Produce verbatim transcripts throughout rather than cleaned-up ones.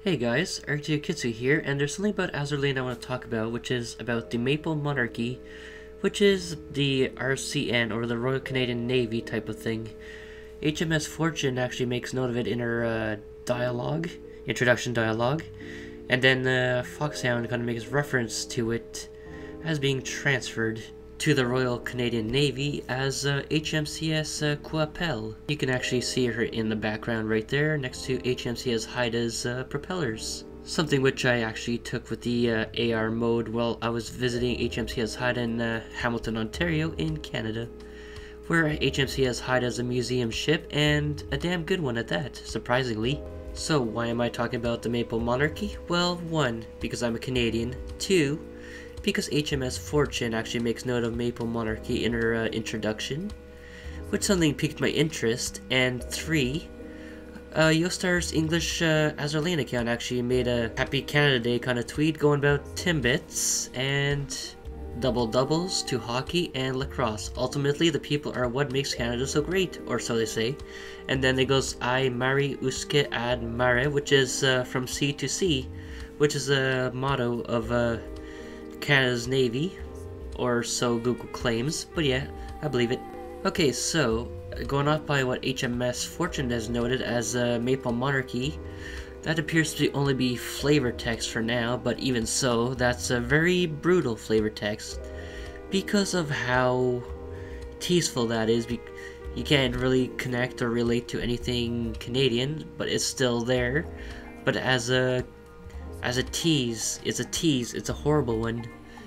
Hey guys, Ketsa here, and there's something about Azur I want to talk about, which is about the Maple Monarchy, which is the R C N, or the Royal Canadian Navy type of thing. H M S Fortune actually makes note of it in her uh, dialogue, introduction dialogue, and then uh, Foxhound kind of makes reference to it as being transferred to the Royal Canadian Navy as uh, H M C S uh, Krale. You can actually see her in the background right there next to H M C S Haida's uh, propellers. Something which I actually took with the uh, A R mode while I was visiting H M C S Haida in uh, Hamilton, Ontario in Canada, where H M C S Haida is a museum ship, and a damn good one at that, surprisingly. So why am I talking about the Maple Monarchy? Well, one, because I'm a Canadian. Two, because H M S Fortune actually makes note of Maple Monarchy in her uh, introduction, which something piqued my interest. And three, uh, Yostar's English uh, Azur account actually made a Happy Canada Day kind of tweet going about Timbits and double doubles to hockey and lacrosse. Ultimately, the people are what makes Canada so great, or so they say. And then it goes, I marry uske ad mare, which is uh, from sea to sea, which is a motto of uh, Canada's Navy, or so Google claims, but yeah, I believe it. Okay, so, going off by what H M S Fortune has noted as uh, Maple Monarchy, that appears to only be flavor text for now, but even so, that's a very brutal flavor text, because of how teaseful that is. You can't really connect or relate to anything Canadian, but it's still there. But as a As a tease, it's a tease, it's a horrible one.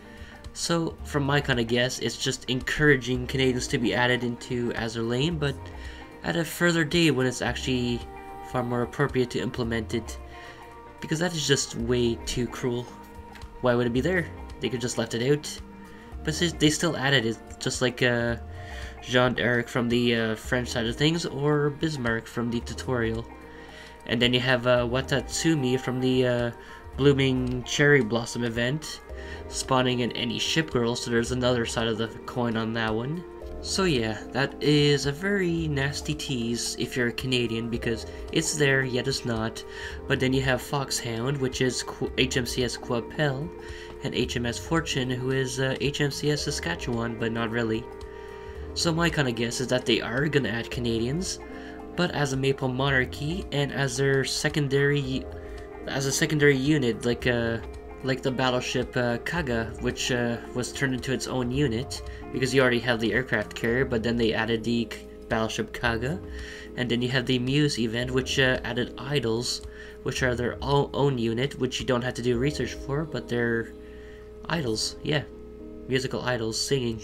So, from my kind of guess, it's just encouraging Canadians to be added into Azur Lane, but at a further date when it's actually far more appropriate to implement it. Because that is just way too cruel. Why would it be there? They could just left it out. But they still added it, just like uh, Jean d'Arc from the uh, French side of things, or Bismarck from the tutorial. And then you have uh, Watatsumi from the uh, Blooming Cherry Blossom event, spawning in any ship girl, so there's another side of the coin on that one. So yeah, that is a very nasty tease if you're a Canadian, because it's there, yet it's not. But then you have Foxhound, which is H M C S Krale, and H M S Fortune, who is uh, H M C S Saskatchewan, but not really. So my kind of guess is that they are gonna add Canadians, but as a Maple Monarchy and as their secondary, as a secondary unit, like uh, like the battleship uh, Kaga, which uh, was turned into its own unit because you already have the aircraft carrier, but then they added the battleship Kaga, and then you have the Muse event, which uh, added idols, which are their own unit, which you don't have to do research for, but they're idols, yeah, musical idols singing.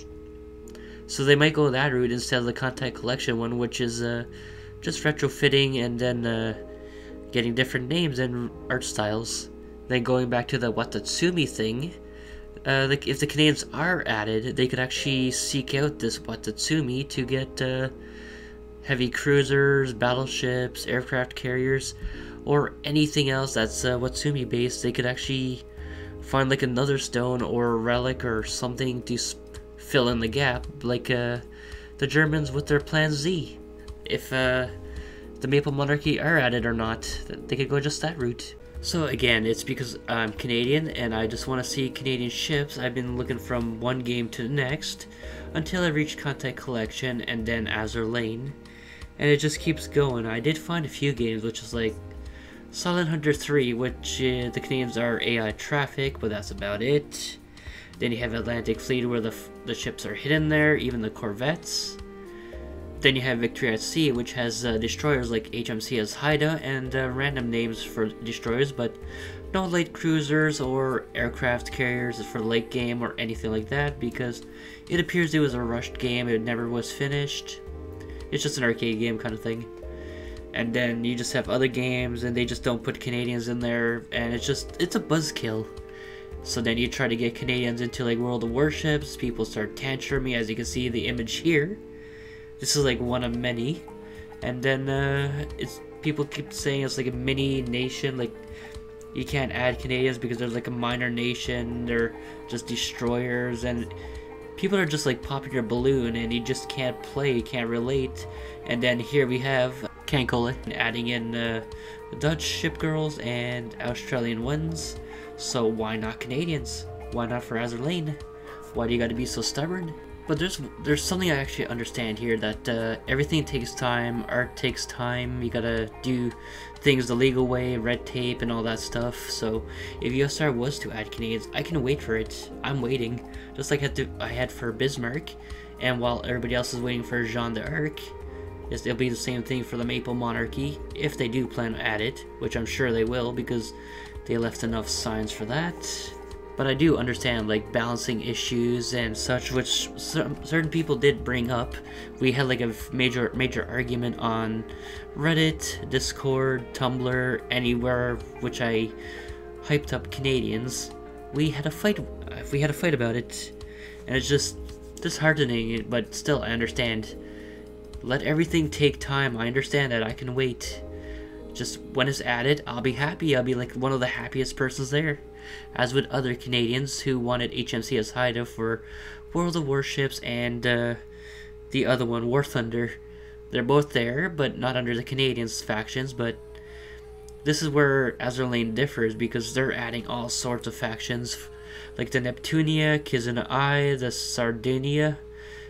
So they might go that route instead of the Contact Collection one, which is uh, just retrofitting and then uh, getting different names and art styles. Then going back to the Watatsumi thing, uh, like if the Canadians are added, they could actually seek out this Watatsumi to get uh, heavy cruisers, battleships, aircraft carriers, or anything else that's uh, Watsumi based. They could actually find like another stone or relic or something to fill in the gap, like uh, the Germans with their Plan Z. If uh, the Maple Monarchy are added or not, they could go just that route. So again, it's because I'm Canadian and I just want to see Canadian ships. I've been looking from one game to the next until I reach Contact Collection and then Azur Lane, and it just keeps going. I did find a few games, which is like Silent Hunter three, which uh, the Canadians are A I traffic, but that's about it. Then you have Atlantic Fleet, where the, the ships are hidden there, even the corvettes. Then you have Victory at Sea, which has uh, destroyers like H M C S Haida and uh, random names for destroyers, but no light cruisers or aircraft carriers for the late game or anything like that, because it appears it was a rushed game, it never was finished. It's just an arcade game kind of thing. And then you just have other games and they just don't put Canadians in there, and it's just, it's a buzzkill. So then you try to get Canadians into like World of Warships, people start tantruming, as you can see the image here. This is like one of many, and then uh, it's people keep saying it's like a mini nation, like you can't add Canadians because they're like a minor nation, they're just destroyers, and people are just like popping your balloon and you just can't play, can't relate. And then here we have Kankola adding in uh, Dutch ship girls and Australian ones. So why not Canadians? Why not for Azur Lane? Why do you gotta be so stubborn? But there's there's something I actually understand here, that uh, everything takes time, art takes time, you gotta do things the legal way, red tape and all that stuff. So if U S R was to add Canadians, I can wait for it. I'm waiting, just like I had, to, I had for Bismarck, and while everybody else is waiting for Jeanne d'Arc, it'll be the same thing for the Maple Monarchy, if they do plan to add it, which I'm sure they will because they left enough signs for that. But I do understand, like, balancing issues and such, which some, certain people did bring up. We had like a major major argument on Reddit, Discord, Tumblr, anywhere which I hyped up Canadians. We had a fight. We had a fight about it, and it's just disheartening. But still, I understand. Let everything take time. I understand that. I can wait. Just when it's added, I'll be happy. I'll be like one of the happiest persons there. As with other Canadians who wanted H M C S Haida for World of Warships and uh, the other one, War Thunder. They're both there, but not under the Canadians factions. But this is where Azur Lane differs, because they're adding all sorts of factions, like the Neptunia, Kizuna I, the Sardinia,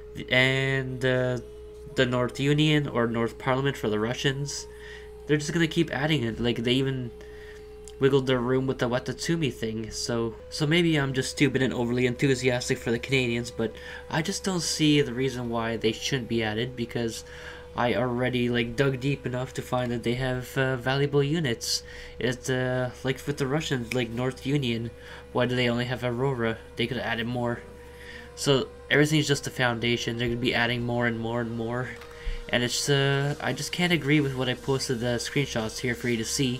and uh, the North Union or North Parliament for the Russians. They're just gonna keep adding it. Like, they even wiggled their room with the Watatsumi thing. So so maybe I'm just stupid and overly enthusiastic for the Canadians, but I just don't see the reason why they shouldn't be added, because I already like dug deep enough to find that they have uh, valuable units. It's uh, like with the Russians, like North Union, why do they only have Aurora? They could have added more. So everything's just a foundation. They're gonna be adding more and more and more, and it's uh, I just can't agree with what I posted the screenshots here for you to see.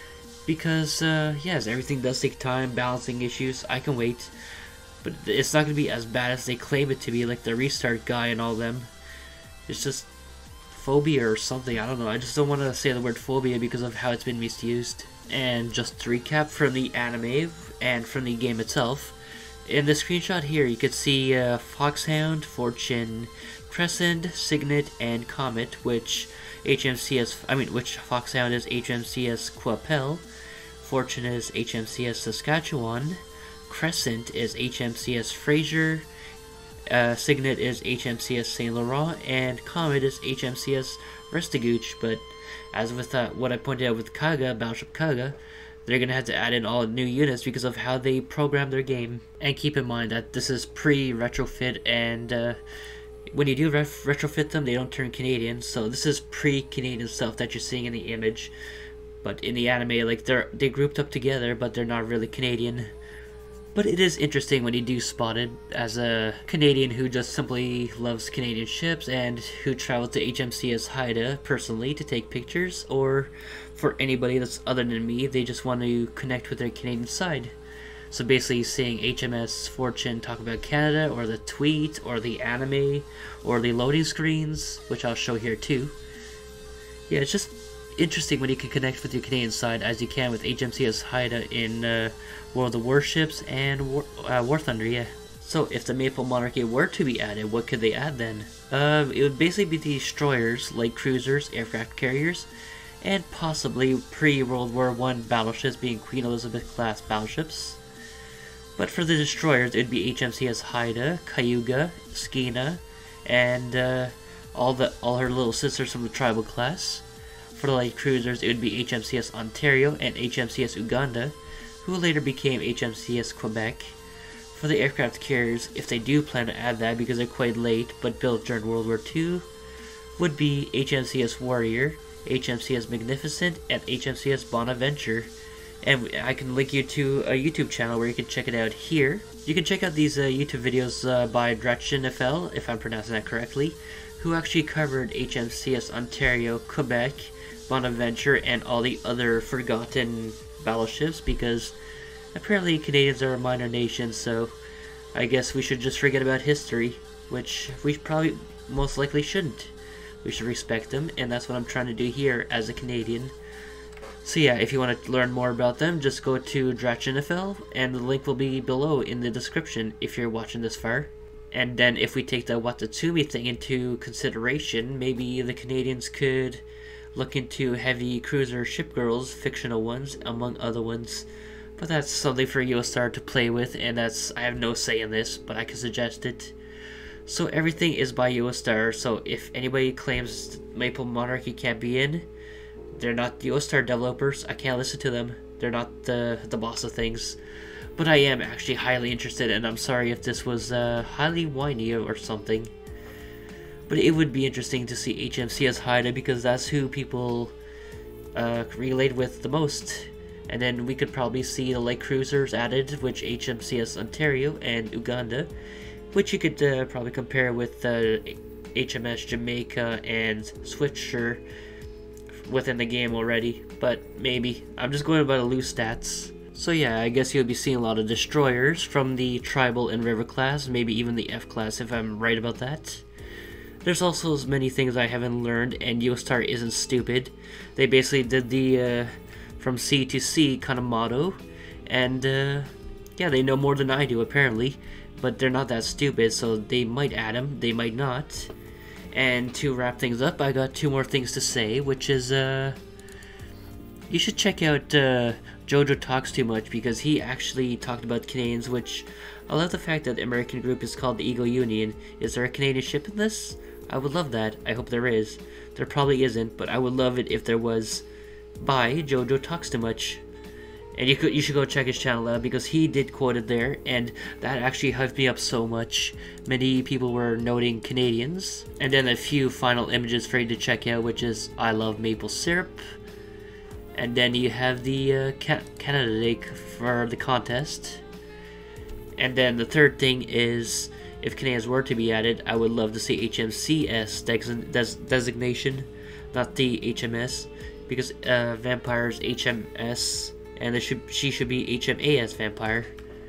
Because, uh, yes, everything does take time, balancing issues, I can wait. But it's not going to be as bad as they claim it to be, like the Restart guy and all them. It's just phobia or something, I don't know. I just don't want to say the word phobia because of how it's been misused. And just to recap from the anime and from the game itself, in the screenshot here you could see uh, Foxhound, Fortune, Crescent, Signet, and Comet, which H M C S, I mean, which Foxhound is H M C S Quapel, Fortune is H M C S Saskatchewan, Crescent is H M C S Fraser, uh, Signet is H M C S Saint Laurent, and Comet is H M C S Restigouche. But as with uh, what I pointed out with Kaga, Battleship Kaga, they're gonna have to add in all new units because of how they program their game. And keep in mind that this is pre-retrofit, and uh, when you do ref retrofit them, they don't turn Canadian. So this is pre-Canadian stuff that you're seeing in the image. But in the anime, like, they're they grouped up together, but they're not really Canadian. But it is interesting when you do spot it as a Canadian who just simply loves Canadian ships and who traveled to H M C S Haida personally to take pictures, or for anybody that's other than me, they just want to connect with their Canadian side. So basically seeing H M S Fortune talk about Canada, or the tweet, or the anime, or the loading screens, which I'll show here too. Yeah, it's just interesting when you can connect with your Canadian side as you can with H M C S Haida in uh, World of Warships and War, uh, War Thunder, yeah. So if the Maple Monarchy were to be added, what could they add then? Uh, it would basically be destroyers, light cruisers, aircraft carriers, and possibly pre-World War One battleships, being Queen Elizabeth class battleships. But for the destroyers, it would be H M C S Haida, Cayuga, Skeena, and uh, all the all her little sisters from the tribal class. For the light cruisers, it would be H M C S Ontario and H M C S Uganda, who later became H M C S Quebec. For the aircraft carriers, if they do plan to add that because they're quite late but built during World War Two, would be H M C S Warrior, H M C S Magnificent, and H M C S Bonaventure. And I can link you to a YouTube channel where you can check it out here. You can check out these uh, YouTube videos uh, by Drachinifel, if I'm pronouncing that correctly, who actually covered H M C S Ontario, Quebec, Bonaventure, and all the other forgotten battleships, because apparently Canadians are a minor nation, so I guess we should just forget about history, which we probably most likely shouldn't. We should respect them, and that's what I'm trying to do here as a Canadian. So yeah, if you want to learn more about them, just go to Drachinifel, and the link will be below in the description if you're watching this far. And then if we take the Watatsumi thing into consideration, maybe the Canadians could look into heavy cruiser ship girls, fictional ones, among other ones. But that's something for Yostar to play with, and that's I have no say in this, but I can suggest it. So everything is by Yostar, so if anybody claims Maple Monarchy can't be in, they're not Yostar developers. I can't listen to them. They're not the, the boss of things. But I am actually highly interested, and I'm sorry if this was uh, highly whiny or something. But it would be interesting to see H M C S Haida, because that's who people uh, relate with the most. And then we could probably see the light cruisers added, which H M C S Ontario and Uganda, which you could uh, probably compare with uh, H M S Jamaica and Switcher within the game already. But maybe. I'm just going by the loose stats. So yeah, I guess you'll be seeing a lot of destroyers from the Tribal and River class, maybe even the F class if I'm right about that. There's also as many things I haven't learned, and Yostar isn't stupid. They basically did the uh, from sea to sea kind of motto, and uh, yeah, they know more than I do apparently, but they're not that stupid, so they might add them, they might not. And to wrap things up, I got two more things to say, which is uh, you should check out uh, Jojo Talks Too Much, because he actually talked about Canadians, which I love the fact that the American group is called the Eagle Union. Is there a Canadian ship in this? I would love that. I hope there is. There probably isn't, but I would love it if there was. By Jojo Talks Too Much. And you could you should go check his channel out, because he did quote it there, and that actually hyped me up so much. Many people were noting Canadians. And then a few final images for you to check out, which is I love maple syrup. And then you have the uh, ca Canada Lake for the contest. And then the third thing is, if Canadians were to be added, I would love to see H M C S des des designation, not the H M S, because uh, Vampire's H M S, and they should she should be H M A S Vampire.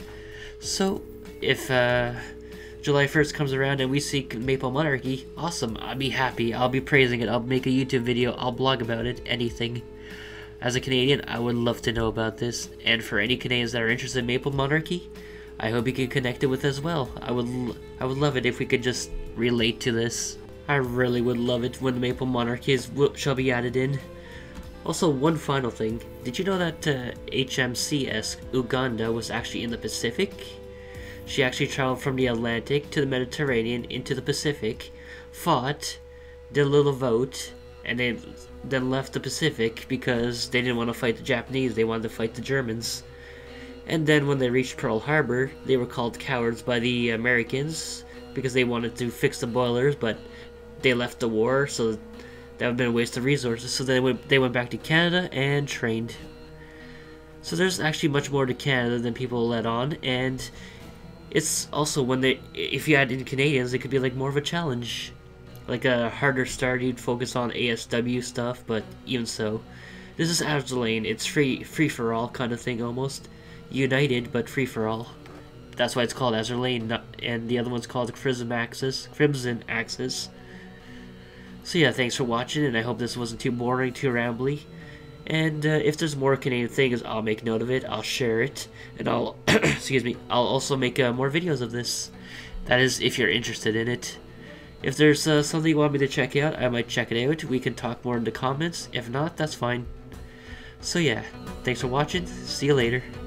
So if uh, July first comes around and we see Maple Monarchy, awesome, I'll be happy, I'll be praising it, I'll make a YouTube video, I'll blog about it, anything. As a Canadian, I would love to know about this, and for any Canadians that are interested in Maple Monarchy, I hope you can connect it with as well. I would I would love it if we could just relate to this. I really would love it when the Maple Monarchies will, shall be added in. Also, one final thing. Did you know that uh, H M C S Uganda was actually in the Pacific? She actually traveled from the Atlantic to the Mediterranean into the Pacific, fought, did a little vote, and they then left the Pacific because they didn't want to fight the Japanese, they wanted to fight the Germans. And then when they reached Pearl Harbor, they were called cowards by the Americans because they wanted to fix the boilers, but they left the war, so that would have been a waste of resources. So they went, they went back to Canada and trained. So there's actually much more to Canada than people let on, and it's also when they, if you add in Canadians, it could be like more of a challenge. Like a harder start, you'd focus on A S W stuff, but even so. This is Azur, it's free, free for all kind of thing almost. United, but free for all. That's why it's called Azur, and the other one's called Crimson Axis. Crimson Axis. So yeah, thanks for watching, and I hope this wasn't too boring, too rambly. And uh, if there's more Canadian things, I'll make note of it, I'll share it, and I'll, excuse me, I'll also make uh, more videos of this. That is, if you're interested in it. If there's uh, something you want me to check out, I might check it out. We can talk more in the comments. If not, that's fine. So yeah, thanks for watching. See you later.